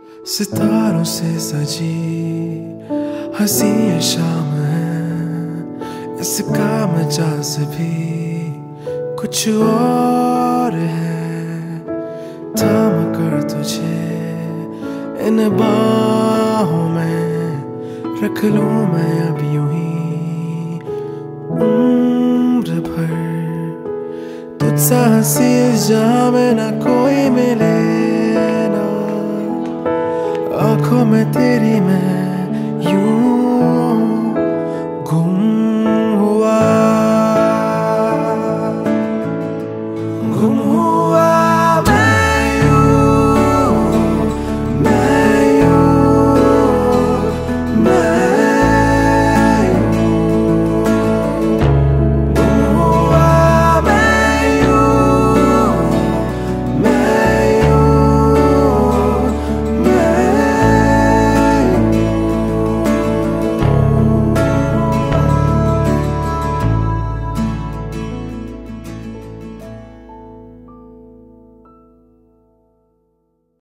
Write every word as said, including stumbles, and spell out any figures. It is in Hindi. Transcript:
सितारों से सजी हंसी ये शाम है, इसका मजाज भी कुछ और है। थाम कर तुझे इन बाहों में रख लूं मैं अब यूं ही उम्र भर। तुझसा हंसी जहां में ना कोई मिले, ना आंखों में तेरी मैं